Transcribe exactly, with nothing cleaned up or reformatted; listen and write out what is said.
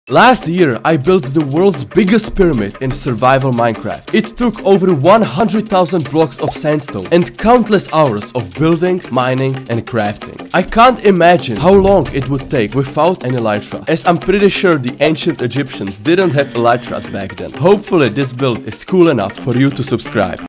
Last year, I built the world's biggest pyramid in survival Minecraft. It took over one hundred thousand blocks of sandstone and countless hours of building, mining and crafting. I can't imagine how long it would take without an elytra, as I'm pretty sure the ancient Egyptians didn't have elytras back then. Hopefully this build is cool enough for you to subscribe.